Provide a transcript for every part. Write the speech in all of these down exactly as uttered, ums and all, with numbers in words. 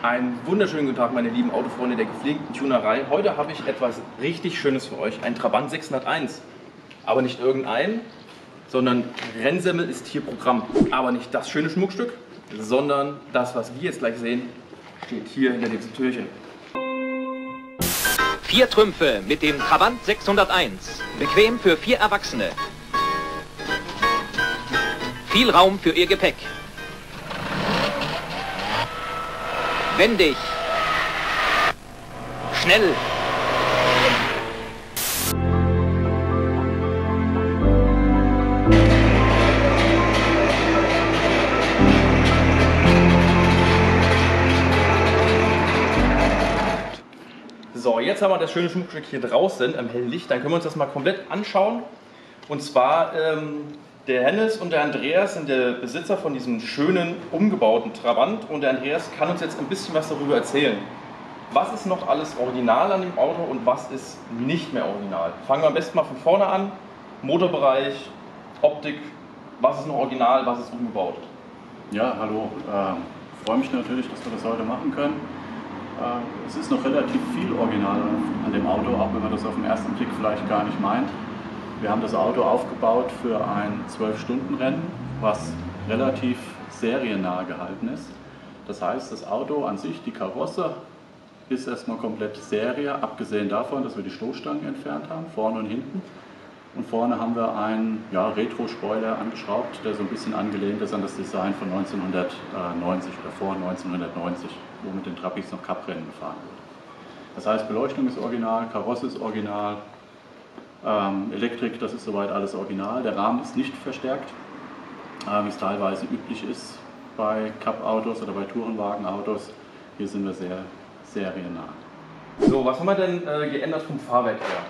Einen wunderschönen guten Tag, meine lieben Autofreunde der gepflegten Tunerei. Heute habe ich etwas richtig Schönes für euch, ein Trabant sechshunderteins. Aber nicht irgendein, sondern Rennsemmel ist hier Programm. Aber nicht das schöne Schmuckstück, sondern das, was wir jetzt gleich sehen, steht hier hinter diesem Türchen. Vier Trümpfe mit dem Trabant sechshunderteins. Bequem für vier Erwachsene. Viel Raum für ihr Gepäck. Wendig. Schnell. So, jetzt haben wir das schöne Schmuckstück hier draußen am hellen Licht. Dann können wir uns das mal komplett anschauen. Und zwar, ähm, der Hennes und der Andreas sind der Besitzer von diesem schönen, umgebauten Trabant. Und der Andreas kann uns jetzt ein bisschen was darüber erzählen. Was ist noch alles original an dem Auto und was ist nicht mehr original? Fangen wir am besten mal von vorne an. Motorbereich, Optik, was ist noch original, was ist umgebaut? Ja, hallo. Ich äh, freue mich natürlich, dass wir das heute machen können. Äh, es ist noch relativ viel original an dem Auto, auch wenn man das auf den ersten Blick vielleicht gar nicht meint. Wir haben das Auto aufgebaut für ein zwölf Stunden Rennen, was relativ seriennah gehalten ist. Das heißt, das Auto an sich, die Karosse, ist erstmal komplett Serie, abgesehen davon, dass wir die Stoßstangen entfernt haben, vorne und hinten. Und vorne haben wir einen ja, Retro-Spoiler angeschraubt, der so ein bisschen angelehnt ist an das Design von neunzehnhundertneunzig oder vor neunzehnhundertneunzig, wo mit den Trabis noch Cup-Rennen gefahren wurde. Das heißt, Beleuchtung ist original, Karosse ist original, ähm, Elektrik, das ist soweit alles original. Der Rahmen ist nicht verstärkt, äh, wie es teilweise üblich ist bei Cup-Autos oder bei Tourenwagen-Autos. Hier sind wir sehr seriennah. So, was haben wir denn äh, geändert vom Fahrwerk her?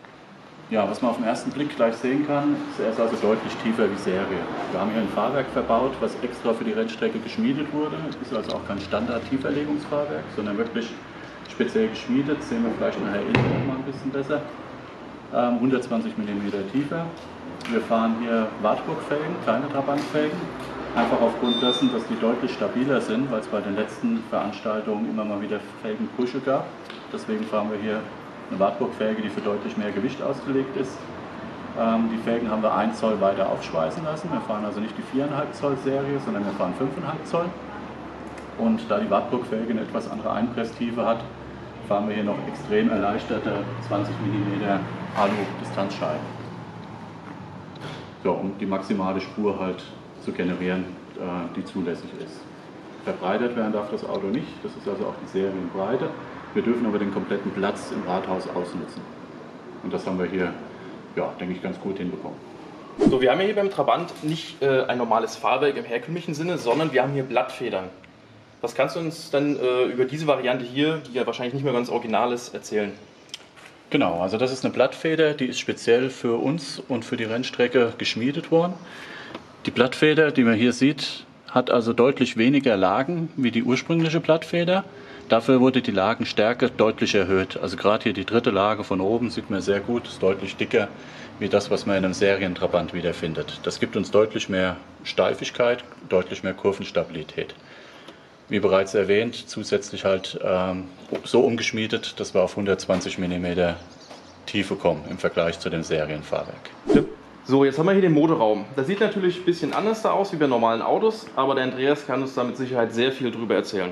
Ja, was man auf den ersten Blick gleich sehen kann, ist er ist also deutlich tiefer wie Serie. Wir haben hier ein Fahrwerk verbaut, was extra für die Rennstrecke geschmiedet wurde. Es ist also auch kein Standard-Tieferlegungsfahrwerk, sondern wirklich speziell geschmiedet. Das sehen wir vielleicht nachher innen noch mal ein bisschen besser. Ähm, hundertzwanzig Millimeter tiefer. Wir fahren hier Wartburg-Felgen, kleine Trabant-Felgen. Einfach aufgrund dessen, dass die deutlich stabiler sind, weil es bei den letzten Veranstaltungen immer mal wieder Felgenbrüche gab. Deswegen fahren wir hier eine Wartburg-Felge, die für deutlich mehr Gewicht ausgelegt ist. Ähm, die Felgen haben wir ein Zoll weiter aufschweißen lassen. Wir fahren also nicht die vier Komma fünf Zoll Serie, sondern wir fahren fünf Komma fünf Zoll. Und da die Wartburg-Felge eine etwas andere Einpresstiefe hat, fahren wir hier noch extrem erleichterte zwanzig Millimeter Alu-Distanzscheiben. So, um die maximale Spur halt zu generieren, die zulässig ist. Verbreitert werden darf das Auto nicht, das ist also auch die Serienbreite. Wir dürfen aber den kompletten Platz im Rathaus ausnutzen. Und das haben wir hier, ja, denke ich, ganz gut hinbekommen. So, wir haben ja hier beim Trabant nicht äh, ein normales Fahrwerk im herkömmlichen Sinne, sondern wir haben hier Blattfedern. Was kannst du uns denn äh, über diese Variante hier, die ja wahrscheinlich nicht mehr ganz original ist, erzählen? Genau, also das ist eine Blattfeder, die ist speziell für uns und für die Rennstrecke geschmiedet worden. Die Blattfeder, die man hier sieht, hat also deutlich weniger Lagen wie die ursprüngliche Blattfeder. Dafür wurde die Lagenstärke deutlich erhöht. Also gerade hier die dritte Lage von oben sieht man sehr gut, ist deutlich dicker wie das, was man in einem Serientrabant wiederfindet. Das gibt uns deutlich mehr Steifigkeit, deutlich mehr Kurvenstabilität. Wie bereits erwähnt, zusätzlich halt ähm, so umgeschmiedet, dass wir auf hundertzwanzig Millimeter Tiefe kommen im Vergleich zu dem Serienfahrwerk. So, jetzt haben wir hier den Motorraum. Das sieht natürlich ein bisschen anders da aus wie bei normalen Autos, aber der Andreas kann uns da mit Sicherheit sehr viel drüber erzählen.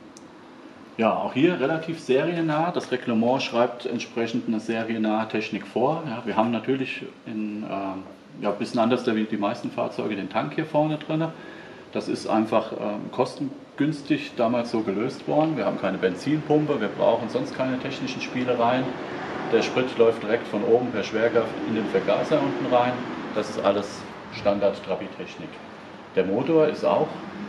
Ja, auch hier relativ seriennah. Das Reglement schreibt entsprechend eine seriennahe Technik vor. Ja, wir haben natürlich in, äh, ja, ein bisschen anders wie die meisten Fahrzeuge den Tank hier vorne drin. Das ist einfach äh, kostengünstig damals so gelöst worden. Wir haben keine Benzinpumpe, wir brauchen sonst keine technischen Spielereien. Der Sprit läuft direkt von oben per Schwerkraft in den Vergaser unten rein. Das ist alles Standard-Trabi-Technik. Der Motor ist auch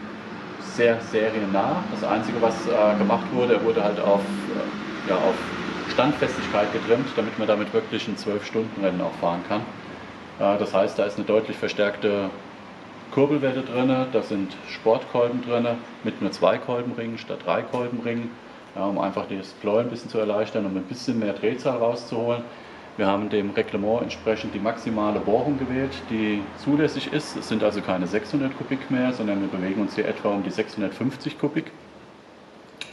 sehr seriennah. Das Einzige, was äh, gemacht wurde, er wurde halt auf, äh, ja, auf Standfestigkeit getrimmt, damit man damit wirklich ein zwölf Stunden Rennen auch fahren kann. Äh, das heißt, da ist eine deutlich verstärkte Kurbelwelle drin, da sind Sportkolben drin mit nur zwei Kolbenringen statt drei Kolbenringen. Ja, um einfach das Pleu ein bisschen zu erleichtern, um ein bisschen mehr Drehzahl rauszuholen. Wir haben dem Reglement entsprechend die maximale Bohrung gewählt, die zulässig ist. Es sind also keine sechshundert Kubik mehr, sondern wir bewegen uns hier etwa um die sechshundertfünfzig Kubik.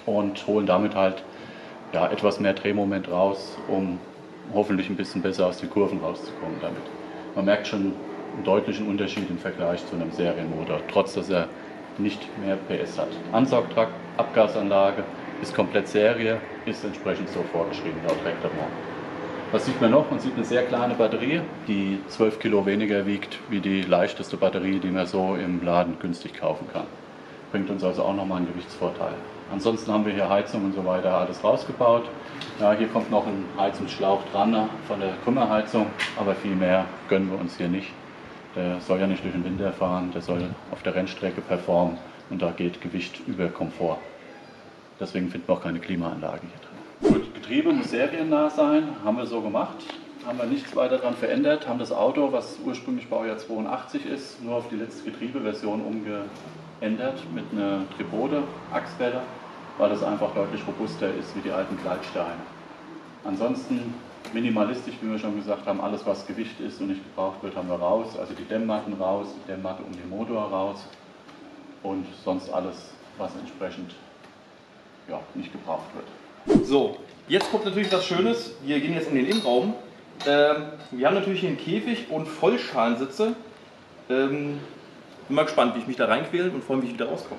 und holen damit halt ja, etwas mehr Drehmoment raus, um hoffentlich ein bisschen besser aus den Kurven rauszukommen damit. Man merkt schon einen deutlichen Unterschied im Vergleich zu einem Serienmotor, trotz dass er nicht mehr P S hat. Ansaugtrakt, Abgasanlage ist komplett Serie, ist entsprechend so vorgeschrieben laut Reglement. Was sieht man noch? Man sieht eine sehr kleine Batterie, die zwölf Kilo weniger wiegt wie die leichteste Batterie, die man so im Laden günstig kaufen kann. Bringt uns also auch nochmal einen Gewichtsvorteil. Ansonsten haben wir hier Heizung und so weiter alles rausgebaut. Ja, hier kommt noch ein Heizungsschlauch dran von der Krümmerheizung, aber viel mehr gönnen wir uns hier nicht. Der soll ja nicht durch den Winter fahren, der soll auf der Rennstrecke performen und da geht Gewicht über Komfort. Deswegen finden wir auch keine Klimaanlage hier drin. Gut, Getriebe muss seriennah sein, haben wir so gemacht. Haben wir nichts weiter daran verändert, haben das Auto, was ursprünglich Baujahr zweiundachtzig ist, nur auf die letzte Getriebeversion umgeändert mit einer Tripode, Achswelle, weil das einfach deutlich robuster ist wie die alten Gleitsteine. Ansonsten minimalistisch, wie wir schon gesagt haben, alles was Gewicht ist und nicht gebraucht wird, haben wir raus. Also die Dämmmatten raus, die Dämmmatte um den Motor raus und sonst alles, was entsprechend ja, nicht gebraucht wird. So, jetzt kommt natürlich was Schönes. Wir gehen jetzt in den Innenraum. Ähm, wir haben natürlich hier einen Käfig und Vollschalensitze. Ähm, bin mal gespannt, wie ich mich da reinquäle und freue mich, wie ich wieder rauskomme.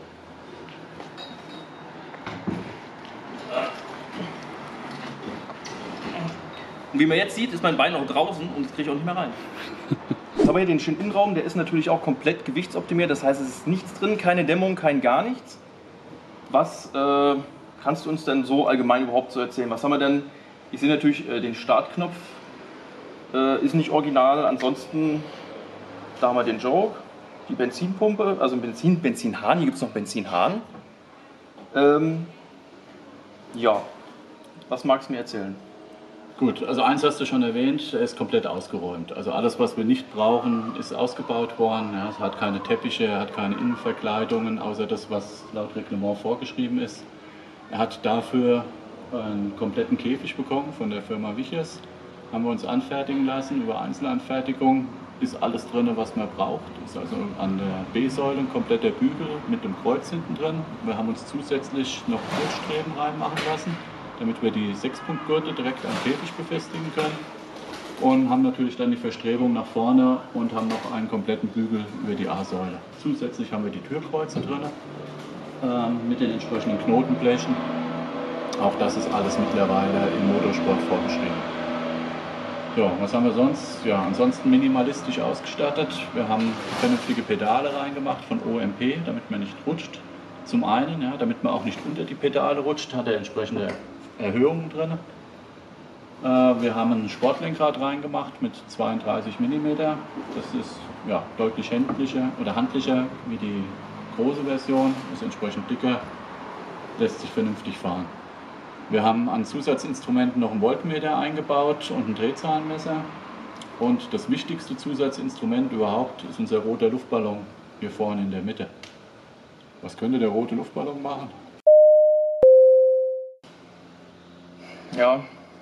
Und wie man jetzt sieht, ist mein Bein noch draußen und das kriege ich auch nicht mehr rein. Jetzt haben wir hier den schönen Innenraum, der ist natürlich auch komplett gewichtsoptimiert. Das heißt, es ist nichts drin, keine Dämmung, kein gar nichts. Was äh, kannst du uns denn so allgemein überhaupt so erzählen? Was haben wir denn? Ich sehe natürlich äh, den Startknopf, äh, ist nicht original. Ansonsten, da haben wir den Joke, die Benzinpumpe, also Benzin, Benzinhahn. Hier gibt es noch Benzinhahn. Ähm, ja, was magst du mir erzählen? Gut, also eins hast du schon erwähnt, er ist komplett ausgeräumt. Also alles, was wir nicht brauchen, ist ausgebaut worden. Ja, es hat keine Teppiche, er hat keine Innenverkleidungen, außer das, was laut Reglement vorgeschrieben ist. Er hat dafür einen kompletten Käfig bekommen von der Firma Wichers. Haben wir uns anfertigen lassen über Einzelanfertigung. Ist alles drin, was man braucht. Ist also an der B-Säule ein kompletter Bügel mit dem Kreuz hinten drin. Wir haben uns zusätzlich noch Kurzstreben reinmachen lassen, damit wir die Sechspunktgurte direkt am Käfig befestigen können. Und haben natürlich dann die Verstrebung nach vorne und haben noch einen kompletten Bügel über die A-Säule. Zusätzlich haben wir die Türkreuze drin äh, mit den entsprechenden Knotenblechen. Auch das ist alles mittlerweile im Motorsport vorgeschrieben. Ja, was haben wir sonst? Ja, ansonsten minimalistisch ausgestattet. Wir haben vernünftige Pedale reingemacht von O M P, damit man nicht rutscht. Zum einen, ja, damit man auch nicht unter die Pedale rutscht, hat er entsprechende Erhöhungen drin. Äh, wir haben ein Sportlenkrad reingemacht mit zweiunddreißig Millimeter. Das ist ja, deutlich handlicher oder handlicher wie die große Version, ist entsprechend dicker, lässt sich vernünftig fahren. Wir haben an Zusatzinstrumenten noch einen Voltmeter eingebaut und ein Drehzahlmesser. Und das wichtigste Zusatzinstrument überhaupt ist unser roter Luftballon hier vorne in der Mitte. Was könnte der rote Luftballon machen? Ja.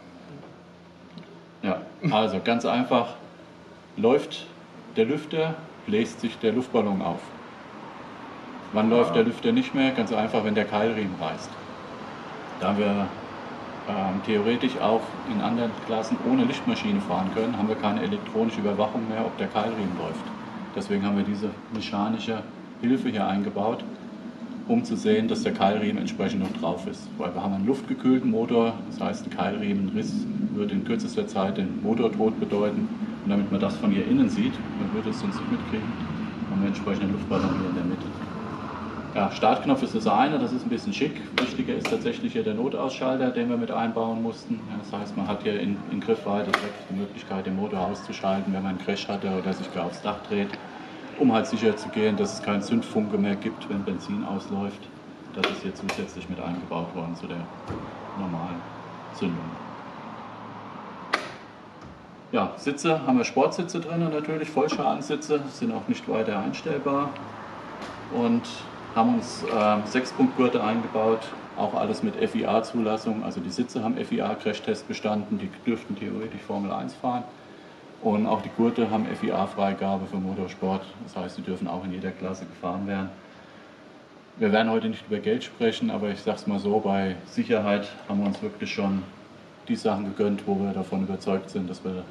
Ja, also ganz einfach, läuft der Lüfter, bläst sich der Luftballon auf. Wann ja. läuft der Lüfter nicht mehr? Ganz einfach, wenn der Keilriemen reißt. Da wir ähm, theoretisch auch in anderen Klassen ohne Lichtmaschine fahren können, haben wir keine elektronische Überwachung mehr, ob der Keilriemen läuft. Deswegen haben wir diese mechanische Hilfe hier eingebaut, um zu sehen, dass der Keilriemen entsprechend noch drauf ist. Weil wir haben einen luftgekühlten Motor, das heißt, ein Keilriemenriss würde in kürzester Zeit den Motortod bedeuten. Und damit man das von hier innen sieht, man würde es sonst nicht mitkriegen, haben wir entsprechend einen Luftballon hier in der Mitte. Ja, Startknopf ist das eine, das ist ein bisschen schick. Wichtiger ist tatsächlich hier der Notausschalter, den wir mit einbauen mussten. Ja, das heißt, man hat hier in, in Griffweite direkt die Möglichkeit, den Motor auszuschalten, wenn man einen Crash hatte oder sich gar aufs Dach dreht, um halt sicher zu gehen, dass es keinen Zündfunke mehr gibt, wenn Benzin ausläuft. Das ist hier zusätzlich mit eingebaut worden zu der normalen Zündung. Ja, Sitze haben wir Sportsitze drin natürlich, Vollschalensitze, sind auch nicht weiter einstellbar. Und haben uns äh, Sechspunktgurte eingebaut, auch alles mit F I A-Zulassung. Also die Sitze haben F I A-Crashtest bestanden, die dürften theoretisch Formel eins fahren. Und auch die Gurte haben F I A-Freigabe für Motorsport, das heißt, sie dürfen auch in jeder Klasse gefahren werden. Wir werden heute nicht über Geld sprechen, aber ich sage es mal so, bei Sicherheit haben wir uns wirklich schon die Sachen gegönnt, wo wir davon überzeugt sind, dass wir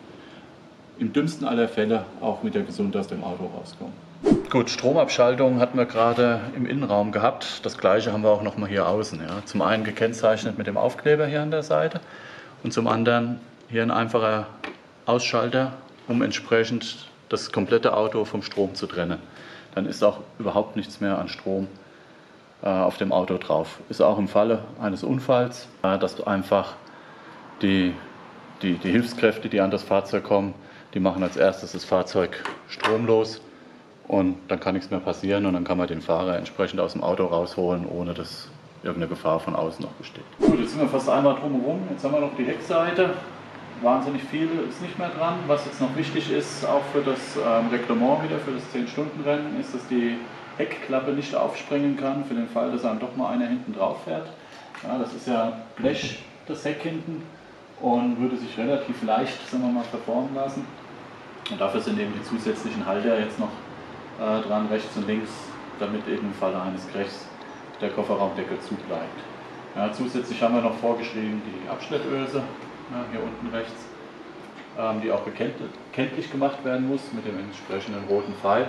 im dümmsten aller Fälle auch mit der Gesundheit aus dem Auto rauskommen. Gut, Stromabschaltung hatten wir gerade im Innenraum gehabt. Das gleiche haben wir auch noch mal hier außen. Ja. Zum einen gekennzeichnet mit dem Aufkleber hier an der Seite und zum anderen hier ein einfacher Ausschalter, um entsprechend das komplette Auto vom Strom zu trennen. Dann ist auch überhaupt nichts mehr an Strom äh, auf dem Auto drauf. Ist auch im Falle eines Unfalls, äh, dass einfach die, die, die Hilfskräfte, die an das Fahrzeug kommen, die machen als erstes das Fahrzeug stromlos und dann kann nichts mehr passieren und dann kann man den Fahrer entsprechend aus dem Auto rausholen, ohne dass irgendeine Gefahr von außen noch besteht. Gut, jetzt sind wir fast einmal drumherum. Jetzt haben wir noch die Heckseite. Wahnsinnig viel ist nicht mehr dran. Was jetzt noch wichtig ist, auch für das ähm, Reglement wieder, für das zehn Stunden Rennen, ist, dass die Heckklappe nicht aufspringen kann, für den Fall, dass einem doch mal einer hinten drauf fährt. Ja, das ist ja Blech, das Heck hinten, und würde sich relativ leicht, sagen wir mal, verformen lassen. Und dafür sind eben die zusätzlichen Halter jetzt noch äh, dran, rechts und links, damit eben im Falle eines Krechs der Kofferraumdeckel zubleibt. Ja, zusätzlich haben wir noch vorgeschrieben die Abschnittöse, ja, hier unten rechts, ähm, die auch kenntlich gemacht werden muss mit dem entsprechenden roten Pfeil,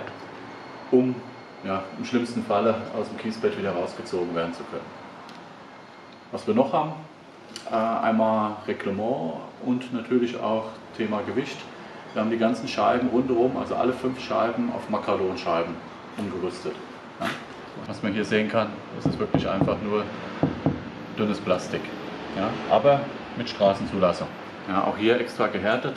um ja, im schlimmsten Falle aus dem Kiesbett wieder rausgezogen werden zu können. Was wir noch haben, äh, einmal Reglement und natürlich auch Thema Gewicht. Wir haben die ganzen Scheiben rundherum, also alle fünf Scheiben, auf Makrolonscheiben umgerüstet. Ja. Was man hier sehen kann, ist es wirklich einfach nur dünnes Plastik, ja, aber mit Straßenzulassung. Ja, auch hier extra gehärtet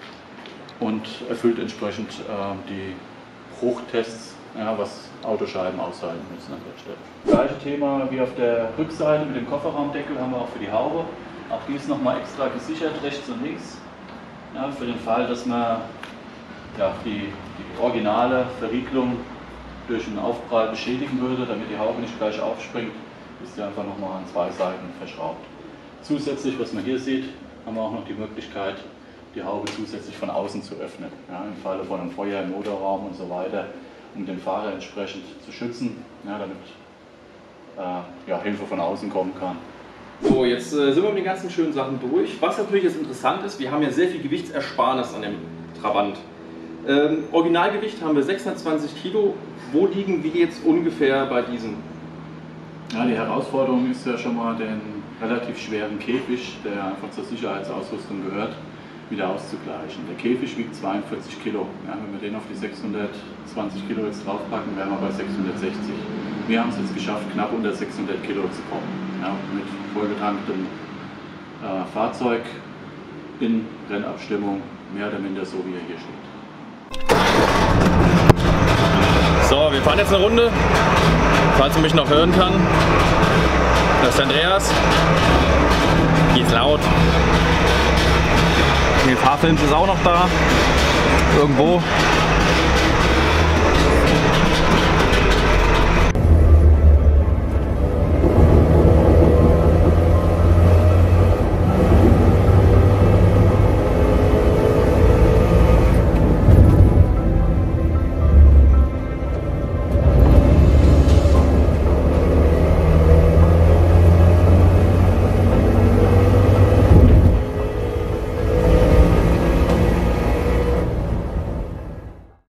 und erfüllt entsprechend äh, die Bruchtests, ja, was Autoscheiben aushalten müssen an der Stelle. Gleiche Thema wie auf der Rückseite mit dem Kofferraumdeckel haben wir auch für die Haube. Auch die ist nochmal extra gesichert, rechts und links. Ja, für den Fall, dass man ja, die, die originale Verriegelung durch einen Aufprall beschädigen würde, damit die Haube nicht gleich aufspringt, ist die einfach nochmal an zwei Seiten verschraubt. Zusätzlich, was man hier sieht, haben wir auch noch die Möglichkeit, die Haube zusätzlich von außen zu öffnen. Ja, im Falle von einem Feuer im Motorraum und so weiter, um den Fahrer entsprechend zu schützen, ja, damit äh, ja, Hilfe von außen kommen kann. So, jetzt äh, sind wir mit den ganzen schönen Sachen durch. Was natürlich jetzt interessant ist, wir haben ja sehr viel Gewichtsersparnis an dem Trabant. Ähm, Originalgewicht haben wir sechshundertzwanzig Kilo. Wo liegen wir jetzt ungefähr bei diesem? Ja, die Herausforderung ist ja schon mal, den relativ schweren Käfig, der einfach zur Sicherheitsausrüstung gehört, wieder auszugleichen. Der Käfig wiegt zweiundvierzig Kilo. Ja, wenn wir den auf die sechshundertzwanzig Kilo jetzt draufpacken, wären wir bei sechshundertsechzig. Wir haben es jetzt geschafft, knapp unter sechshundert Kilo zu kommen. Ja, mit vollgetanktem äh, Fahrzeug in Rennabstimmung, mehr oder minder so, wie er hier steht. So, wir fahren jetzt eine Runde, falls man mich noch hören kann. Das ist Andreas. Geht's laut. Die Fahrfilms ist auch noch da. Irgendwo.